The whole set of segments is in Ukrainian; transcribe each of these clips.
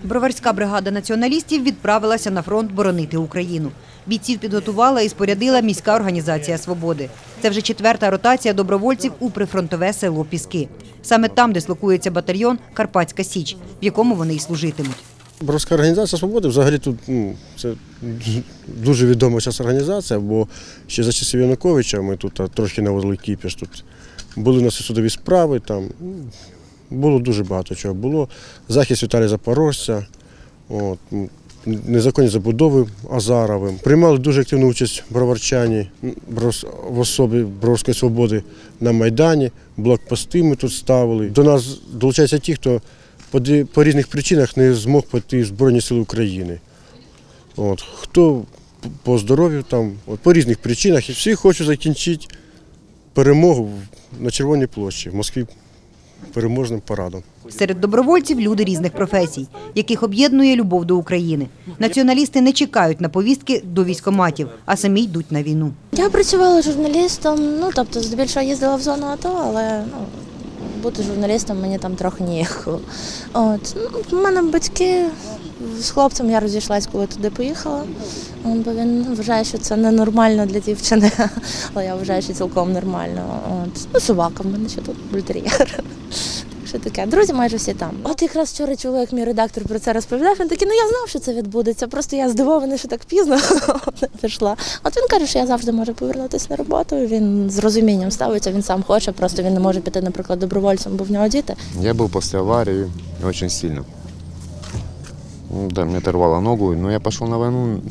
Броварська бригада націоналістів відправилася на фронт боронити Україну. Бійців підготувала і спорядила міська організація «Свободи». Це вже 4-та ротація добровольців у прифронтове село Піски. Саме там дислокується батальйон «Карпатська Січ», в якому вони й служитимуть. Броварська організація «Свободи» взагалі тут це дуже відома зараз організація, бо ще за часів Януковича ми тут трошки наводили кіпіш. Тут були у нас судові справи, там було дуже багато чого. Було захист Віталія Запорожця, незаконні забудови Азаровим. Приймали дуже активну участь броварчані в особі Броварської «Свободи» на Майдані, блокпости ми тут ставили. До нас долучаються ті, хто по різних причинах не змог піти в Збройні Сили України. Хто по здоров'ю, по різних причинах. І всі хочуть закінчити перемогу на Червоній площі в Москві переможним парадом. Серед добровольців – люди різних професій, яких об'єднує любов до України. Націоналісти не чекають на повістки до військкоматів, а самі йдуть на війну. Я працювала журналістом, тобто здебільшого їздила в зону АТО, але бути журналістом мені там трохи ніяково. У мене батьки, з хлопцем я розійшлась, коли туди поїхала, бо він вважає, що це ненормально для дівчини, але я вважаю, що цілком нормально. Собака в мене ще тут, бультер'єр. Що таке. Друзі майже всі там. Якраз вчора чоловік, мій редактор, про це розповідав, він такий, я знав, що це відбудеться, просто я здивована, що так пізно пішла. Він каже, що я завжди можу повернутися на роботу, він з розумінням ставиться, він сам хоче, просто він не може піти, наприклад, добровольцем, бо в нього діти. Я був після аварії дуже сильно. Да, мне оторвало ногу, но я пошел на войну.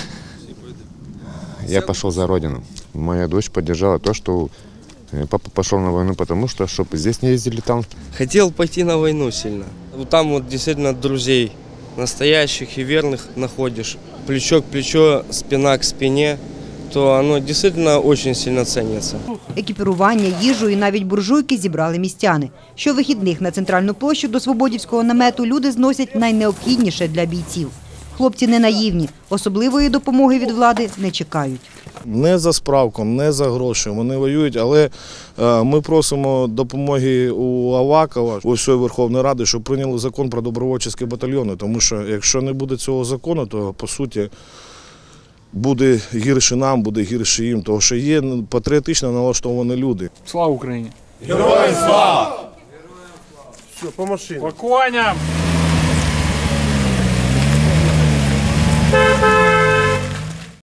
Я пошел за родину. Моя дочь поддержала то, что папа пошел на войну, потому что, чтобы здесь не ездили там. Хотел пойти на войну сильно. Там действительно друзей настоящих и верных находишь. Плечо к плечу, спина к спине, то оно действительно очень сильно ценится. Екіпірування, їжу і навіть буржуйки зібрали містяни. Щовихідних на центральну площу до Свободівського намету люди зносять найнеобхідніше для бійців. Хлопці не наївні, особливої допомоги від влади не чекають. Не за справку, не за гроші, вони воюють, але ми просимо допомоги у Авакова, у всієї Верховної Ради, щоб прийняли закон про добровольчі батальйони, тому що якщо не буде цього закону, то по суті буде гірше нам, буде гірше їм, тому що є патріотично налаштовані люди. Слава Україні! Героям слава! Все, по машині. По коням!